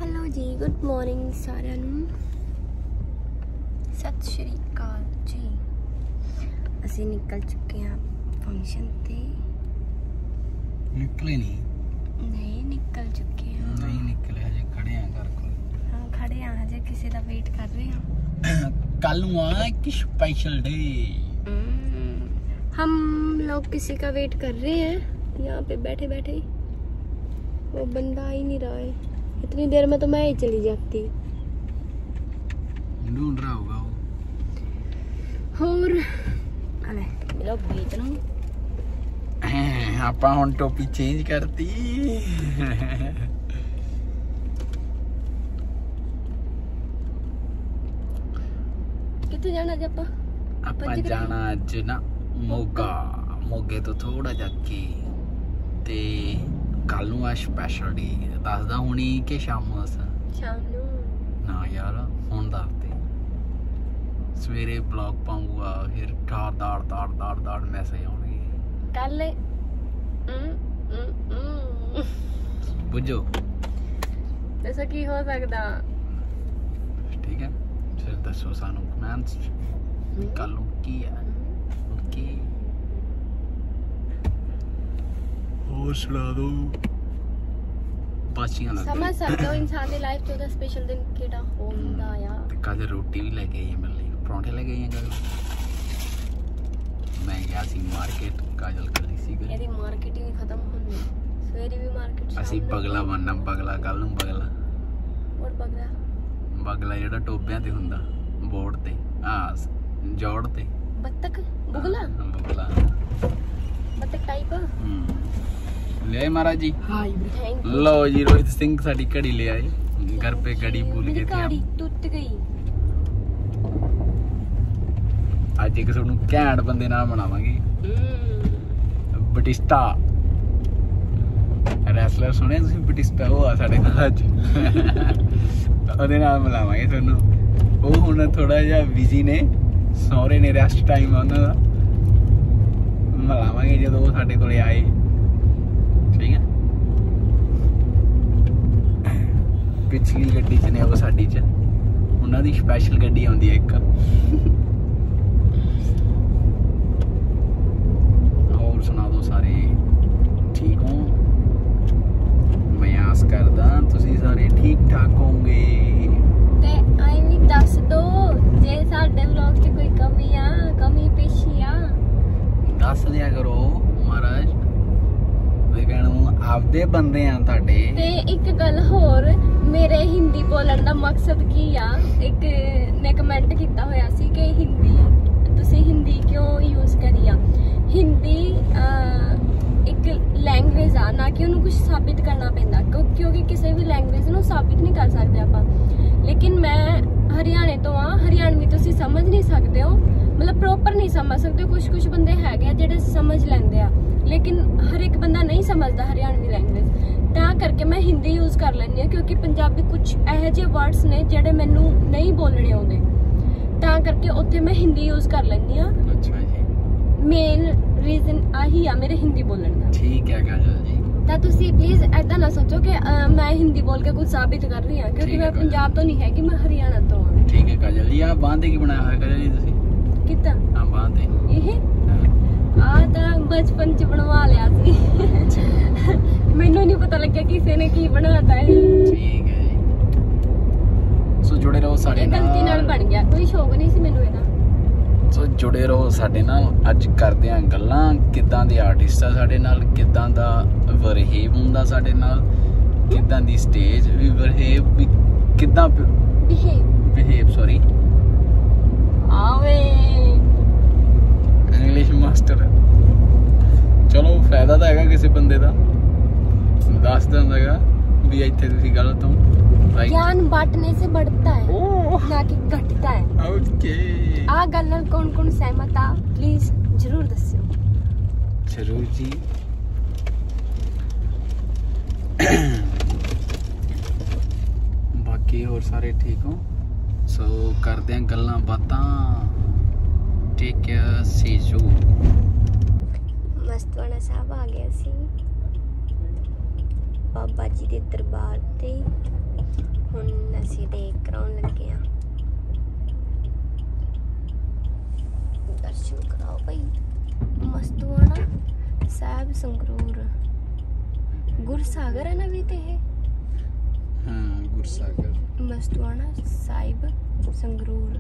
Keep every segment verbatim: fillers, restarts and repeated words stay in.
Hello ji, good morning साਰਿਆਂ ਨੂੰ। सत श्री अकाल जी। ਅਸੀਂ ਨਿਕਲ ਚੁੱਕੇ ਹਾਂ फंक्शन ਤੇ। निकले नहीं नहीं निकल चुके हैं। नहीं निकले हजे खड़े हैं घर को। हाँ खड़े हैं, हजे किसी का वेट कर रहे हैं। कल आना एक स्पेशल डे। हम लोग किसी का वेट कर रहे हैं यहाँ पे बैठे बैठे। वो बंदा आ ही नहीं रहा है। इतनी देर में तो मैं ही चली जाती। ढूंढ रहा होगा वो। और अरे मेरा बेच ना ਆਪਾਂ ਹੁਣ ਟੋਪੀ ਚੇਂਜ ਕਰਤੀ। ਕਿੱਥੇ ਜਾਣਾ ਅੱਜ ਆਪਾਂ? ਆਪਾਂ ਜਾਣਾ ਅੱਜ ਨਾ ਮੋਗਾ। ਮੋਗੇ ਤੋਂ ਥੋੜਾ ਜਾ ਕੇ ਤੇ ਕੱਲ ਨੂੰ ਆ ਸਪੈਸ਼ਲ ਡੇ। ਦੱਸਦਾ ਹੁਣੀ ਕਿ ਸ਼ਾਮ ਨੂੰ ਦੱਸਾਂ? ਸ਼ਾਮ ਨੂੰ ਨਾ ਯਾਰ ਹੁਣ ਦੱਸਦੇ। ਸਵੇਰੇ ਬਲੌਗ ਪਾਉਂਗਾ ਫਿਰ ਦਾੜ ਦਾੜ ਦਾੜ ਦਾੜ ਦਾੜ ਮੈਸੇਜ ਆਉਣਗੇ ਕੱਲ। बुझो ऐसा की हो सकता? ठीक है फिर दसो सानू कमेंट्स कल की है ओके और सुना दो बाचियां लग समझ सकते हो इंसान की लाइफ च स्पेशल दिन केड़ा होंदा या। ते कल रोटी भी लेके आई है मेरे लिए, परांठे लेके आई हैं कल। मैं गया सी मार्केट, काजल कर रही सी ਇਹਦੀ ਮਾਰਕੀਟਿੰਗ ਖਤਮ ਹੁੰਦੀ। ਸਵੇਰੇ ਵੀ ਮਾਰਕੀਟ ਅਸੀਂ ਬਗਲਾ ਬਣਨਾ। ਬਗਲਾ ਕੱਲ ਨੂੰ ਬਗਲਾ। ਹੋਰ ਬਗਲਾ ਬਗਲਾ ਜਿਹੜਾ ਟੋਬਿਆਂ ਤੇ ਹੁੰਦਾ ਬੋਰਡ ਤੇ ਆ ਜੋੜ ਤੇ। ਬੱਤਕ ਬੁਗਲਾ ਬਗਲਾ ਬੱਤਕ ਟਾਈਪ। ਹਮ ले Maharaj ji. Hi thank you. लो जी रोहित सिंह साडी घड़ी ले आए। घर पे घड़ी भूल गए थे हम। टूट गई। आज एक सोनू घैंट बंदे नाल बनावांगे। बटिस्टा ਰੈਸਲਰ ਸੁਣਿਆ ਤੁਸੀਂ? ਬਟਿਸਟਾ ਉਹ ਆ ਸਾਡੇ ਨਾਲ ਅੱਜ। ਉਹਦੇ ਨਾਲ ਮਿਲਾਵਾਂਗੇ ਤੁਹਾਨੂੰ। ਉਹ ਹੁਣ ਥੋੜਾ ਜਿਹਾ ਬਿਜ਼ੀ ਨੇ, ਸਹੁਰੇ ਨੇ, ਰੈਸਟ ਟਾਈਮ ਆ ਉਹਨਾਂ ਦਾ। ਮਿਲਾਵਾਂਗੇ ਜਦੋਂ ਉਹ ਸਾਡੇ ਕੋਲੇ ਆਏ। ਠੀਕ ਹੈ। ਪਿਛਲੀ ਗੱਡੀ 'ਚ ਨੇ ਉਹ ਸਾਡੀ 'ਚ। ਉਹਨਾਂ ਦੀ ਸਪੈਸ਼ਲ ਗੱਡੀ ਆਉਂਦੀ ਹੈ ਇੱਕ। ਹੋਰ ਸੁਣਾ ਦੋ ਸਾਰੇ ਠੀਕ ਹੋ? मैं आस करदा तुसी सारे ठीक ठाक होंगे। ते आई भी दस दो जे साडे व्लॉग च कोई कमी आ, कमी पेशी आ दस दिया करो महाराज। वेखण आपदे बंदे आ तुहाडे। ते एक गल होर, मेरे हिंदी बोलण दा मकसद की आ? एक ने कमेंट कीता होया सी कि हिंदी तुसी हिंदी क्यों यूज करी आ? हिंदी एक लैंग्वेज आ, ना कि उन्होंने कुछ साबित करना पैंदा। क्योंकि किसी भी लैंग्वेज ਨੂੰ ਸਾਬਿਤ ਨਹੀਂ ਕਰ ਸਕਦੇ ਆਪਾਂ। लेकिन मैं हरियाणे तो हाँ, हरियाणवी तुसी समझ नहीं सकते हो, मतलब प्रॉपर नहीं समझ सकते। कुछ कुछ बंदे हैगे ਜਿਹੜੇ समझ ਲੈਂਦੇ ਆ, लेकिन हर एक बंदा नहीं समझदा हरियाणवी लैंग्वेज। ਤਾਂ ਕਰਕੇ ਮੈਂ ਹਿੰਦੀ ਯੂਜ਼ ਕਰ ਲੈਂਦੀ ਆ, ਕਿਉਂਕਿ ਪੰਜਾਬੀ ਕੁਝ ਇਹੋ ਜਿਹੇ ਵਰਡਸ ਨੇ ਜਿਹੜੇ ਮੈਨੂੰ ਨਹੀਂ ਬੋਲਣੇ ਆਉਂਦੇ। ਤਾਂ ਕਰਕੇ ਉੱਥੇ ਮੈਂ ਹਿੰਦੀ ਯੂਜ਼ ਕਰ ਲੈਂਦੀ ਆ। ਅੱਛਾ ਜੀ। ਮੇਨ ਰੀਜ਼ਨ ਆਹੀ ਆ ਮੇਰੇ ਹਿੰਦੀ ਬੋਲਣ ਦਾ। ਠੀਕ ਹੈ ਕਾਜਲ ਜੀ। ਤਾਂ ਤੁਸੀਂ ਪਲੀਜ਼ ਐਦਾਂ ਨਾ ਸੋਚੋ ਕਿ ਮੈਂ ਹਿੰਦੀ ਬੋਲ ਕੇ ਕੁਝ ਸਾਬਿਤ ਕਰ ਰਹੀ ਹਾਂ, ਕਿਉਂਕਿ ਮੈਂ ਪੰਜਾਬ ਤੋਂ ਨਹੀਂ ਹੈਗੀ, ਮੈਂ ਹਰਿਆਣਾ ਤੋਂ ਹਾਂ। ਠੀਕ ਹੈ ਕਾਜਲ ਜੀ। ਆ ਬਾਂਹ ਤੇ ਕੀ ਬਣਾਇਆ ਹੋਇਆ ਕਾਜਲ ਜੀ ਤੁਸੀਂ? ਕਿੱਦਾਂ? ਆ ਬਾਂਹ ਤੇ ਇਹ ਆ ਤਾਂ ਬਚਪਨ ਚ ਬਣਵਾ ਲਿਆ ਸੀ। ਮੈਨੂੰ ਨਹੀਂ ਪਤਾ ਲੱਗਿਆ ਕਿਸੇ ਨੇ ਕੀ ਬਣਾਤਾ ਹੈ। ਠੀਕ ਹੈ ਜੀ। ਸੋ ਜੁੜੇ ਰਹੋ ਸਾਡੇ ਨਾਲ। ਗਲਤੀ ਨਾਲ ਬਣ ਗਿਆ, ਕੋਈ ਸ਼ੌਕ ਨਹੀਂ ਸੀ ਮੈਨੂੰ ਇਹਦਾ। ਸੋ ਜੁੜੇ ਰਹੋ ਸਾਡੇ ਨਾਲ। ਅੱਜ ਕਰਦੇ ਆਂ ਗੱਲਾਂ ਕਿੱਦਾਂ ਦੇ ਆਰਟਿਸਟ ਆ ਸਾਡੇ ਨਾਲ, ਕਿੱਦਾਂ ਦਾ ਵਰਹੇਵ ਹੁੰਦਾ ਸਾਡੇ ਨਾਲ, ਕਿੱਦਾਂ ਦੀ ਸਟੇਜ ਵੀ ਵਰਹੇਵ ਵੀ ਕਿੱਦਾਂ ਬਿਹੇਵ ਬਿਹੇਵ ਸੌਰੀ ਆਵੇ ਇੰਗਲਿਸ਼ ਮਾਸਟਰ। ਚਲੋ ਫਾਇਦਾ ਤਾਂ ਹੈਗਾ ਕਿਸੇ ਬੰਦੇ ਦਾ, ਦੱਸ ਦਿੰਦਾ ਹੈਗਾ ਵੀ ਇੱਥੇ ਤੁਸੀਂ ਗਲਤ ਹੋ। ज्ञान बांटने से बढ़ता है ना कि घटता है। ओके। आ गल नाल कौन कौन सहमत आ प्लीज जरूर दस्सियो। जरूर जी। बाकी और सारे ठीक हो? सो करते हैं गल्लां बातां। Take care, see you. Mastwana साहब आ गया सी बाबा जी दे दरबार ते। ਹੁਣ ਅਸੀਂ ਦੇਖ ਕਰਾਉਣ ਲੱਗੇ ਆ ਦਰਸ਼ਨ ਕਰਾਓ ਭਾਈ ਮਸਤੂਆਣਾ ਸਾਹਿਬ ਸੰਗਰੂਰ ਗੁਰਸਾਗਰ ਹੈ ਨਾ ਵੀ ਤੇ ਇਹ ਹਾਂ ਗੁਰਸਾਗਰ ਮਸਤੂਆਣਾ ਸਾਹਿਬ ਸੰਗਰੂਰ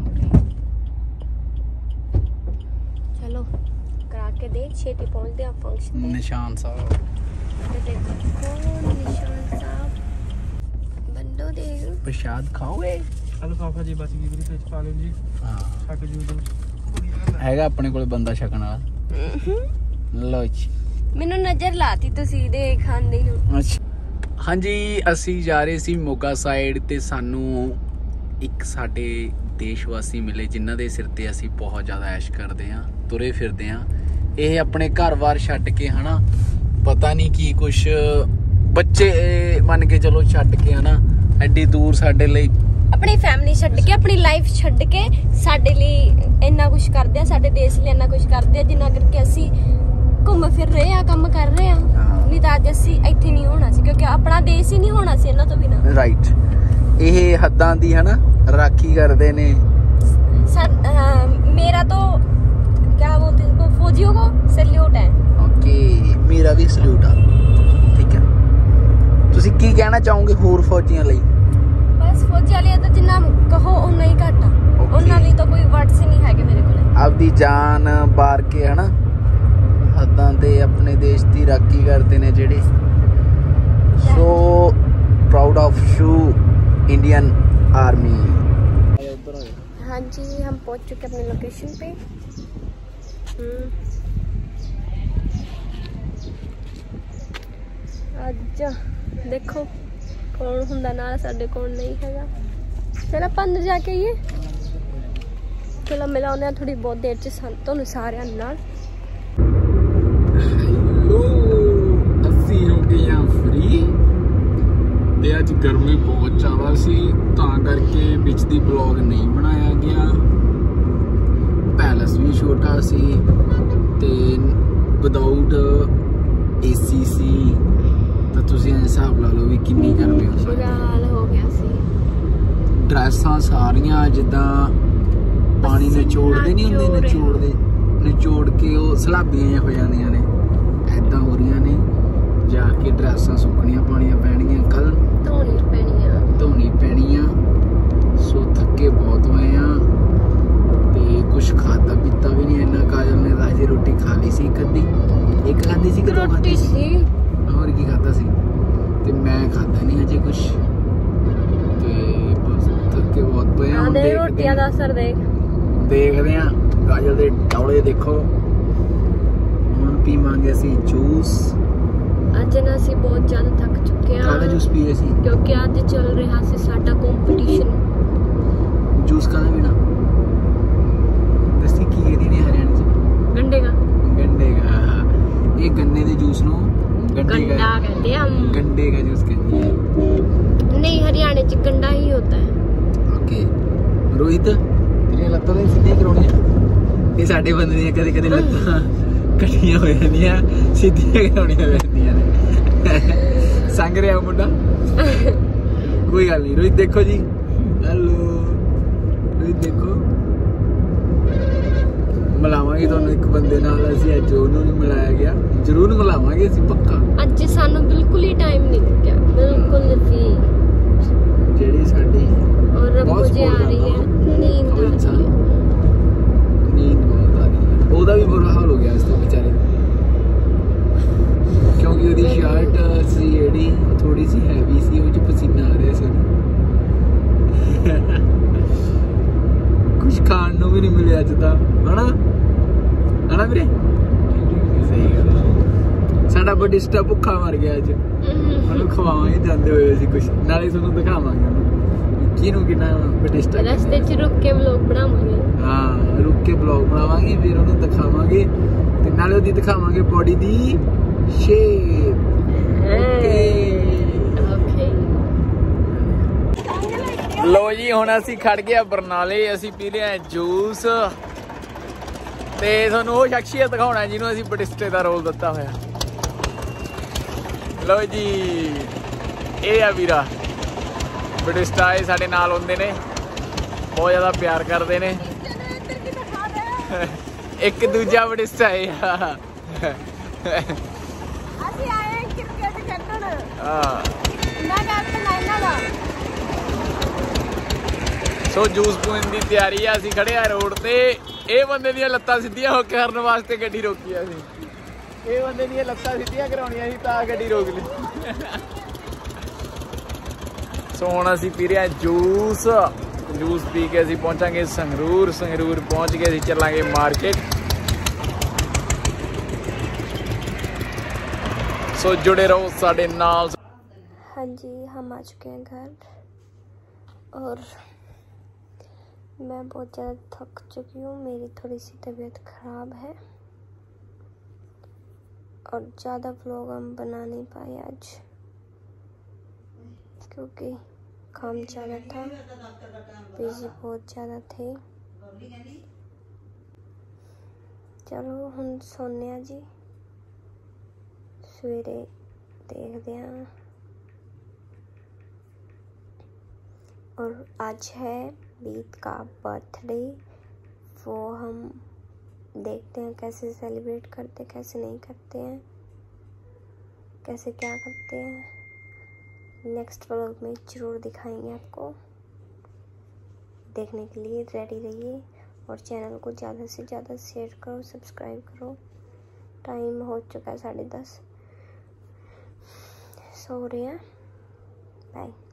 ਚਲੋ ਕਰਾ ਕੇ ਦੇ ਛੇਤੀ ਪਹੁੰਚਦੇ ਆ ਫੰਕਸ਼ਨ ਤੇ ਨਿਸ਼ਾਨ ਸਾਹਿਬ ਤੇ ਦੇਖੋ ਨਿਸ਼ਾਨ ਸਾਹਿਬ ਬੰਦੋ ਦੇ ਪ੍ਰਸ਼ਾਦ ਖਾਓਗੇ ਹਲੋ ਪਾਪਾ ਜੀ ਬਚ ਗਈ ਵੀਰੇ ਵਿੱਚ ਪਾ ਲਿਓ ਜੀ ਹਾਂ ਛੱਕ ਜੂ ਦੋ ਹੈਗਾ ਆਪਣੇ ਕੋਲ ਬੰਦਾ ਛਕਣ ਵਾਲਾ ਲਓ ਜੀ ਮੈਨੂੰ ਨਜ਼ਰ ਲਾਤੀ ਤੁਸੀਂ ਦੇ ਖਾਂਦੇ ਨੂੰ ਅੱਛਾ ਹਾਂਜੀ ਅਸੀਂ ਜਾ ਰਹੇ ਸੀ ਮੋਗਾ ਸਾਈਡ ਤੇ ਸਾਨੂੰ ਇੱਕ ਸਾਡੇ ਦੇਸ਼ਵਾਸੀ ਮਿਲੇ ਜਿਨ੍ਹਾਂ ਦੇ ਸਿਰ ਤੇ ਅਸੀਂ ਬਹੁਤ ਜ਼ਿਆਦਾ ਐਸ਼ ਕਰਦੇ ਹਾਂ ਤੁਰੇ ਫਿਰਦੇ ਹਾਂ ਇਹ ਆਪਣੇ ਘਰ-ਬਾਰ ਛੱਡ ਕੇ ਹਨਾ ਪਤਾ ਨਹੀਂ ਕੀ ਕੁਛ ਬੱਚੇ ਮੰਨ ਕੇ ਚਲੋ ਛੱਡ ਕੇ ਹਨਾ ਐਡੀ ਦੂਰ ਸਾਡੇ ਲਈ ਆਪਣੀ ਫੈਮਿਲੀ ਛੱਡ ਕੇ ਆਪਣੀ ਲਾਈਫ ਛੱਡ ਕੇ ਸਾਡੇ ਲਈ ਇੰਨਾ ਕੁਝ ਕਰਦੇ ਆ ਸਾਡੇ ਦੇਸ਼ ਲਈ ਇੰਨਾ ਕੁਝ ਕਰਦੇ ਆ ਜਿੰਨਾ ਕਰਕੇ ਅਸੀਂ ਘੁੰਮ ਫਿਰ ਰਹੇ ਆ ਕੰਮ ਕਰ ਰਹੇ ਆ ਨਹੀਂ ਤਾਂ ਅੱਜ ਅਸੀਂ ਇੱਥੇ ਨਹੀਂ ਹੋਣਾ ਸੀ ਕਿਉਂਕਿ ਆਪਣਾ ਦੇਸ਼ ਹੀ ਨਹੀਂ ਹੋਣਾ ਸੀ ਇਹਨਾਂ ਤੋਂ ਬਿਨਾ ਰਾਈਟ ਇਹ ਹੱਦਾਂ ਦੀ ਹਨਾ ਰਾਖੀ ਕਰਦੇ ਨੇ मेरा तो क्या बोलते हैं फौजियों को सैल्यूट है ओके मेरा भी सैल्यूट है ठीक है ਤੁਸੀਂ ਕੀ ਕਹਿਣਾ ਚਾਹੋਗੇ ਹੋਰ ਫੌਜੀਆਂ ਲਈ ਬਸ ਫੌਜੀ ਵਾਲੇ ਤਾਂ ਜਿੰਨਾ ਕਹੋ ਉਨਾ ਹੀ ਘੱਟ ਆ ਉਹਨਾਂ ਲਈ ਤਾਂ ਕੋਈ ਵਰਡਸ ਨਹੀਂ ਹੈਗੇ ਮੇਰੇ ਕੋਲ ਆਪਦੀ ਜਾਨ ਬਾਰ ਕੇ ਹਨਾ ਹੱਦਾਂ ਤੇ ਆਪਣੇ ਦੇਸ਼ ਦੀ ਰਾਖੀ ਕਰਦੇ ਨੇ ਜਿਹੜੇ so proud of you Indian army हाँ जी हम पहुंच चुके अपने लोकेशन पे आज देखो कौन हुंदा नाल साडे कौन नहीं हैगा चलो अपन अंदर जाके ये चलो मिलाने थोड़ी बहुत देर च तुहानू सारियां नाल हेलो अस्सी हो गए फ्री ਤੇ ਅੱਜ ਗਰਮੀ ਬਹੁਤ ਜ਼ਿਆਦਾ ਸੀ ਤਾਂ ਕਰਕੇ ਵਿੱਚ ਦੀ ਬਲੌਗ ਨਹੀਂ ਬਣਾਇਆ ਗਿਆ ਪੈਲਸ ਵੀ ਛੋਟਾ ਸੀ ਤੇ ਵਿਦਆਊਟ ਏਸੀ ਸੀ ਤਾਂ ਤੁਸੀਂ ਹਿਸਾਬ ਲਾ ਲਓ ਵੀ ਕਿੰਨੀ ਗਰਮੀ ਹੋ ਸਕਦੀ ਬੁਰਾ ਹਾਲ ਹੋ ਗਿਆ ਸੀ ਡਰੈਸਾਂ ਸਾਰੀਆਂ ਜਿੱਦਾਂ ਪਾਣੀ ਨਿਚੋੜਦੇ ਨਹੀਂ ਹੁੰਦੇ ਨਿਚੋੜਦੇ ਨਿਚੋੜ ਕੇ ਉਹ ਸਲਾਬੀਆਂ ਹੋ ਜਾਂਦੀਆਂ ਨੇ ਐਦਾਂ ਹੋ ਰਹੀਆਂ ਨੇ ਜਾ ਕੇ ਡਰੈਸਾਂ ਸੁੱਕਣੀਆਂ ਪਾਣੀਆਂ ਪੈਣਗੀਆਂ ਕੱਲ ਧੋਣੀ ਪੈਣੀਆਂ ਧੋਣੀ ਪੈਣੀਆਂ ਸੋ ਥੱਕੇ ਬਹੁਤ ਹੋਏ ਆ ਤੇ ਕੁਛ ਖਾਦਾ ਪੀਤਾ ਵੀ ਨਹੀਂ ਇੰਨਾ ਕਾਜਲ ਨੇ ਰਾਜੀ ਰੋਟੀ ਖਾ ਲਈ ਸੀ ਇੱਕ ਅੱਧੀ ਇੱਕ ਖਾਦੀ ਸੀ ਕਿ ਦੋ ਖਾਦੀ ਸੀ ਹੋਰ ਕੀ ਖਾਦਾ ਸੀ ਤੇ ਮੈਂ ਖਾਦਾ ਨਹੀਂ ਅਜੇ ਕੁਛ ਤੇ ਬਸ ਥੱਕੇ ਬਹੁਤ ਪਏ ਆ ਦੇ ਰੋਟੀਆਂ ਦਾ ਅਸਰ ਦੇਖ ਦੇਖਦੇ ਆ ਕਾਜਲ ਦੇ ਟੌਲੇ ਦੇਖੋ ਹੁਣ ਪੀਵਾਂਗੇ ਅਸੀਂ ਜੂਸ ਅੱਜ ਨਾ ਅਸੀਂ ਬਹੁਤ ਜ਼ਿਆਦਾ ਥੱਕ ਚੁੱਕੇ ਹਾਂ ਕਾਹਦਾ ਜੂਸ ਪੀ ਰਹੇ ਸੀ ਕਿਉਂਕਿ ਅੱਜ ਚੱਲ ਰਿਹਾ ਸੀ ਸਾਡਾ ਕੰਪੀਟੀਸ਼ਨ ਜੂਸ ਕਾਹਦਾ ਪੀਣਾ ਦੱਸੀ ਕੀ ਇਹਦੀ ਨੇ ਹਰਿਆਣੇ ਚ ਗੰਡੇ ਦਾ ਗੰਡੇ ਦਾ ਇਹ ਗੰਨੇ ਦੇ ਜੂਸ ਨੂੰ गंडा कहते हैं हम गंडे का जूस कहते हैं नहीं हरियाणा च गंडा ही होता है ओके रोहित तेरी ਲੱਤਾਂ ਤਾਂ ਸਿੱਧੀਆਂ ਕਰਾਉਣੀਆਂ ਇਹ ਸਾਡੇ ਬੰਦੇ ਦੀਆਂ ਕਦੇ ਕਦੇ ਲੱਤਾਂ ਕੱਟੀਆਂ ਹੋ ਜਾਂਦੀਆਂ ਸਿੱਧੀਆਂ ਕਰਾਉਣੀਆਂ ਪੈਂਦੀਆਂ ਨੇ ਸੰਗ ਰਿਹਾ ਮੁੰਡਾ ਕੋਈ ਗੱਲ ਨਹੀਂ ਰੋਹਿਤ ਦੇਖੋ ਜੀ ਹੈਲੋ ਰੋਹਿਤ ਦੇਖੋ ਮਿਲਾਵਾਂਗੇ ਤੁਹਾਨੂੰ ਇੱਕ ਬੰਦੇ ਨਾਲ ਅਸੀਂ ਅੱਜ ਉਹਨੂੰ ਨਹੀਂ ਮਿਲਾਇਆ ਗਿਆ ਜ਼ਰੂਰ ਮਿਲਾਵਾਂਗੇ ਅਸੀਂ ਪੱਕਾ ਅੱਜ ਸਾਨੂੰ ਬਿਲਕੁਲ ਹੀ ਟਾਈਮ ਨਹੀਂ ਲੱਗਿਆ ਬਿਲਕੁਲ ਵੀ ਜਿਹੜੀ ਸਾਡੀ और अब मुझे आ रही है नींद आ रही है नींद बहुत आ रही है ਉਹਦਾ ਵੀ ਬੁਰਾ ਹਾਲ ਹੋ ਗਿਆ ਇਸ ਤੋਂ ਵਿਚਾਰੇ ਕਿਉਂਕਿ ਉਹਦੀ ਸ਼ਰਟ ਸੀ ਜਿਹੜੀ ਥੋੜੀ ਸੀ ਹੈਵੀ ਸੀ ਉਹ ਚ ਪਸੀਨਾ ਆ ਰਿਹਾ ਸੀ ਕੁਝ ਖਾਣ ਨੂੰ ਵੀ ਨਹੀਂ ਮਿਲਿਆ ਅੱਜ ਤਾਂ ਹਨਾ ਹਨਾ ਵੀਰੇ ਸਹੀ ਗੱਲ ਸਾਡਾ ਬਡਿਸਟਾ ਭੁੱਖਾ ਮਰ ਗਿਆ ਅੱਜ ਉਹਨੂੰ ਖਵਾਵਾਂਗੇ ਜਾਂਦੇ ਹੋਏ ਅਸੀਂ ਕੁਝ ਨਾਲੇ ਤੁਹਾਨੂੰ ਦਿਖਾਵਾਂਗੇ ਉਹਨੂੰ ਕਿਹਨੂੰ ਕਿੰਨਾ ਬਡਿਸਟਾ ਰਸਤੇ 'ਚ ਰੁੱਕ ਕੇ ਵਲੌਗ ਬਣਾਵਾਂਗੇ ਹਾਂ ਰੁੱਕ ਕੇ ਵਲੌਗ ਬਣਾਵਾਂਗੇ ਫਿਰ ਉਹਨੂੰ ਦਿਖਾਵਾਂਗੇ ਤੇ ਨਾਲੇ ਉਹਦੀ ਦਿਖਾਵਾਂਗੇ ਬੋਡੀ ਦੀ ਸ਼ੇਪ ਓਕੇ ਓਕੇ ਲੋ ਜੀ ਹੁਣ ਅਸੀਂ ਖੜ ਗਏ ਬਰਨਾਲੇ ਅਸੀਂ ਪੀ ਲਿਆ ਜੂਸ ਤੇ ਤੁਹਾਨੂੰ ਉਹ ਸ਼ਖਸੀਅਤ ਦਿਖਾਉਣਾ ਜਿਹਨੂੰ ਅਸੀਂ ਬਟਿਸਟੇ ਦਾ ਰੋਲ ਦਿੱਤਾ ਹੋਇਆ ਲੋ ਜੀ ਇਹ ਆ ਵੀਰਾ ਬਟਿਸਟਾ ਇਹ ਸਾਡੇ ਨਾਲ ਹੁੰਦੇ ਨੇ, ਬਹੁਤ ਜ਼ਿਆਦਾ ਪਿਆਰ ਕਰਦੇ ਨੇ। ਇੱਕ ਦੂਜਾ ਬਟਿਸਟਾ ਹੈ। ਅਸੀਂ ਆਏ ਕ੍ਰਿਕਟ ਖੇਡਣ। ਹਾਂ ਮੈਂ ਕੈਪਟਨ ਆ ਇਹਨਾਂ ਦਾ। ਸੋ ਜੂਸ ਪੀਣ ਦੀ ਤਿਆਰੀ ਆ, ਅਸੀਂ ਖੜੇ ਆ ਰੋਡ ਤੇ। ਇਹ ਬੰਦੇ ਦੀਆਂ ਲੱਤਾਂ ਸਿੱਧੀਆਂ ਹੋ ਕੇ ਕਰਨ ਵਾਸਤੇ ਗੱਡੀ ਰੋਕੀ ਆ ਅਸੀਂ। ਇਹ ਬੰਦੇ ਦੀਆਂ ਲੱਤਾਂ ਸਿੱਧੀਆਂ ਕਰਾਉਣੀਆਂ ਸੀ ਤਾਂ ਗੱਡੀ ਰੋਕ ਲਈ। ਸੋ ਹੁਣ ਅਸੀਂ ਪੀ ਰਹੇ ਹਾਂ ਜੂਸ। ਜੂਸ ਪੀ ਕੇ ਅਸੀਂ ਪਹੁੰਚਾਂਗੇ ਸੰਗਰੂਰ। ਸੰਗਰੂਰ पहुंच के ਅਸੀਂ ਚੱਲਾਂਗੇ मार्केट। सो जुड़े रहो साढ़े नाल। हाँ जी, हम आ चुके हैं घर और मैं बहुत ज़्यादा थक चुकी हूँ। मेरी थोड़ी सी तबीयत ख़राब है और ज़्यादा व्लॉग हम बना नहीं पाए आज क्योंकि काम ज़्यादा था, बिजी बहुत ज़्यादा थे। चलो हम सोने आ जी, सवेरे देखते हैं। और आज है बीत का बर्थडे, वो हम देखते हैं कैसे सेलिब्रेट करते, कैसे नहीं करते हैं, कैसे क्या करते हैं। नेक्स्ट व्लॉग में ज़रूर दिखाएंगे आपको। देखने के लिए रेडी रहिए और चैनल को ज़्यादा से ज़्यादा शेयर करो, सब्सक्राइब करो। टाइम हो चुका है साढ़े दस, सो रहे हैं। बाय।